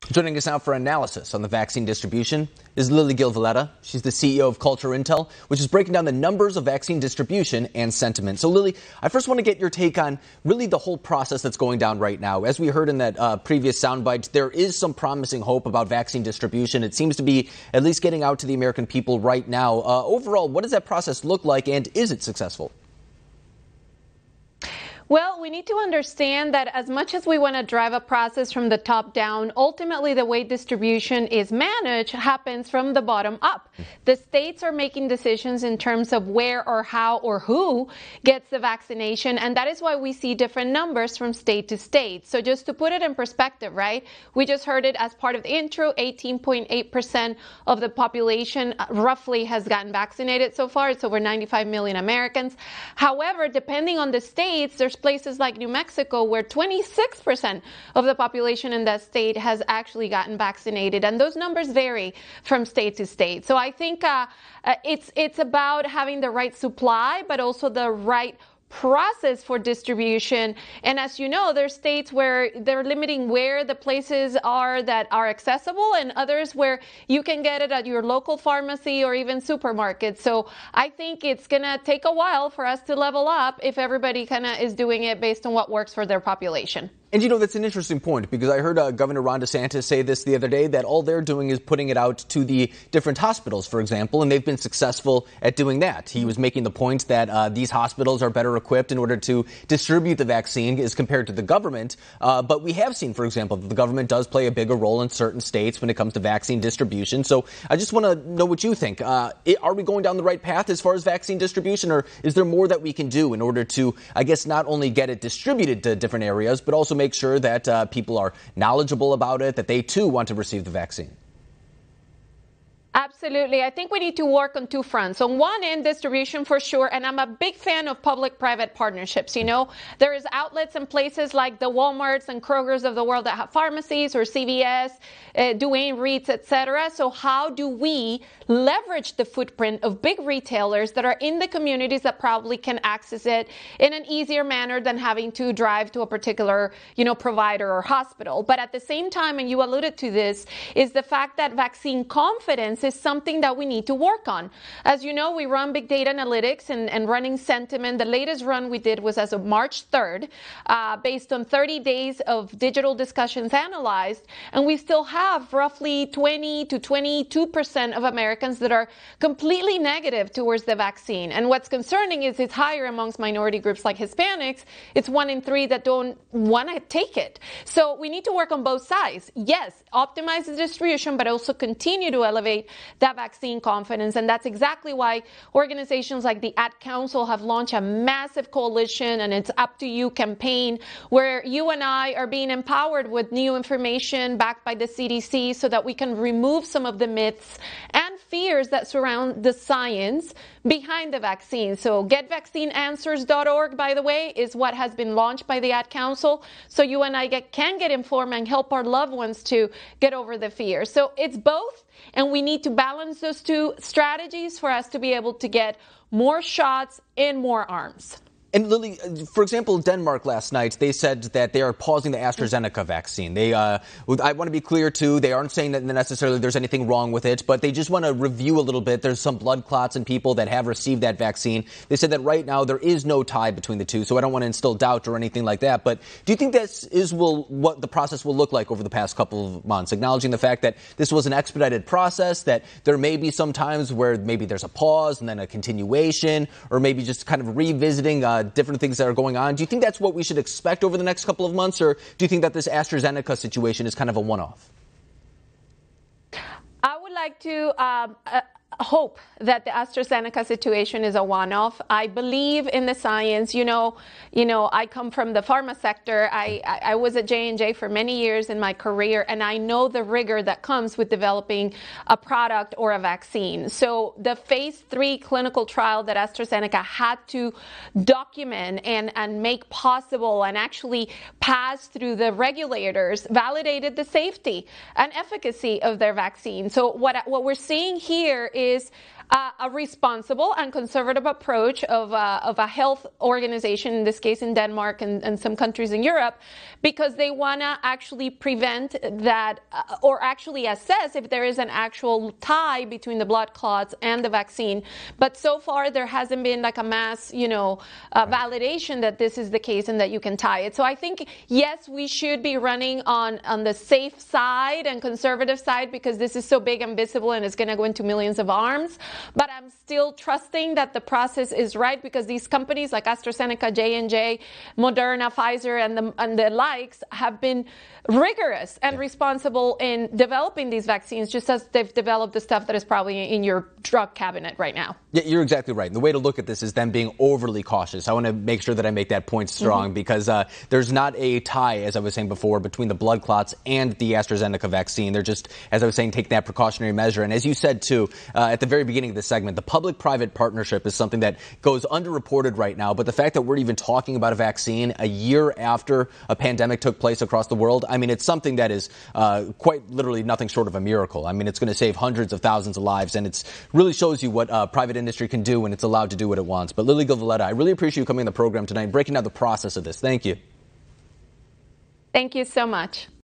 Joining us now for analysis on the vaccine distribution is Lili Gil Valletta. She's the CEO of Culture Intel, which is breaking down the numbers of vaccine distribution and sentiment. So, Lili, I first want to get your take on really the whole process that's going down right now. As we heard in that previous soundbite, there is some promising hope about vaccine distribution. It seems to be at least getting out to the American people right now. Overall, what does that process look like, and is it successful? Well, we need to understand that as much as we want to drive a process from the top down, ultimately the way distribution is managed happens from the bottom up. The states are making decisions in terms of where or how or who gets the vaccination, and that is why we see different numbers from state to state. So just to put it in perspective, right, we just heard it as part of the intro, 18.8% of the population roughly has gotten vaccinated so far. It's over 95 million Americans. However, depending on the states, there's places like New Mexico where 26% of the population in that state has actually gotten vaccinated, and those numbers vary from state to state. So I think it's about having the right supply, but also the right process for distribution. And as you know, there's states where they're limiting where the places are that are accessible, and others where you can get it at your local pharmacy or even supermarket. So I think it's going to take a while for us to level up if everybody kind of is doing it based on what works for their population. And, you know, that's an interesting point, because I heard Governor Ron DeSantis say this the other day, that all they're doing is putting it out to the different hospitals, for example, and they've been successful at doing that. He was making the point that these hospitals are better equipped in order to distribute the vaccine as compared to the government. But we have seen, for example, that the government does play a bigger role in certain states when it comes to vaccine distribution. So I just want to know what you think. Are we going down the right path as far as vaccine distribution, or is there more that we can do in order to, I guess, not only get it distributed to different areas, but also make sure that people are knowledgeable about it, that they too want to receive the vaccine? Absolutely. I think we need to work on two fronts. On one end, distribution for sure, and I'm a big fan of public-private partnerships. You know, there is outlets and places like the Walmarts and Krogers of the world that have pharmacies, or CVS, Duane Reads, etc. So how do we leverage the footprint of big retailers that are in the communities that probably can access it in an easier manner than having to drive to a particular, provider or hospital? But at the same time, and you alluded to this, is the fact that vaccine confidence is something that we need to work on. As you know, we run big data analytics and running sentiment. The latest run we did was as of March 3rd, based on 30 days of digital discussions analyzed, and we still have roughly 20 to 22% of Americans that are completely negative towards the vaccine. And what's concerning is it's higher amongst minority groups like Hispanics. It's 1 in 3 that don't want to take it. So we need to work on both sides. Yes, optimize the distribution, but also continue to elevate that vaccine confidence. And that's exactly why organizations like the Ad Council have launched a massive coalition, and it's Up to You campaign, where you and I are being empowered with new information backed by the CDC so that we can remove some of the myths and fears that surround the science behind the vaccine. So getvaccineanswers.org, by the way, is what has been launched by the Ad Council. So you and I can get informed and help our loved ones to get over the fear. So it's both, and we need to balance those two strategies for us to be able to get more shots and more arms. And Lili, for example, Denmark last night, they said that they are pausing the AstraZeneca vaccine. I want to be clear, too, they aren't saying that necessarily there's anything wrong with it, but they just want to review a little bit. There's some blood clots in people that have received that vaccine. They said that right now there is no tie between the two, so I don't want to instill doubt or anything like that. But do you think this is what the process will look like over the past couple of months, acknowledging the fact that this was an expedited process, that there may be some times where maybe there's a pause and then a continuation, or maybe just kind of revisiting different things that are going on? Do you think that's what we should expect over the next couple of months, or do you think that this AstraZeneca situation is kind of a one-off? I would like to hope that the AstraZeneca situation is a one-off. I believe in the science. I come from the pharma sector. I was at J&J for many years in my career, and I know the rigor that comes with developing a product or a vaccine. So the phase 3 clinical trial that AstraZeneca had to document and make possible and actually pass through the regulators validated the safety and efficacy of their vaccine. So what we're seeing here is a responsible and conservative approach of a health organization, in this case in Denmark and some countries in Europe, because they want to actually prevent that or actually assess if there is an actual tie between the blood clots and the vaccine. But so far, there hasn't been like a mass, validation that this is the case and that you can tie it. So I think, yes, we should be running on the safe side and conservative side because this is so big and visible and it's going to go into millions of arms. But I'm still trusting that the process is right because these companies like AstraZeneca, J&J, Moderna, Pfizer, and the likes have been rigorous and responsible in developing these vaccines, just as they've developed the stuff that is probably in your drug cabinet right now. Yeah, you're exactly right. And the way to look at this is them being overly cautious. I want to make sure that I make that point strong because there's not a tie, as I was saying before, between the blood clots and the AstraZeneca vaccine. They're just, as I was saying, taking that precautionary measure. And as you said, too, at the very beginning of this segment, the public-private partnership is something that goes underreported right now. But the fact that we're even talking about a vaccine a year after a pandemic took place across the world, I mean, it's something that is quite literally nothing short of a miracle. I mean, it's going to save hundreds of thousands of lives, and it really shows you what private industry can do when it's allowed to do what it wants. But Lili Gil Valletta, I really appreciate you coming on the program tonight and breaking down the process of this. Thank you. Thank you so much.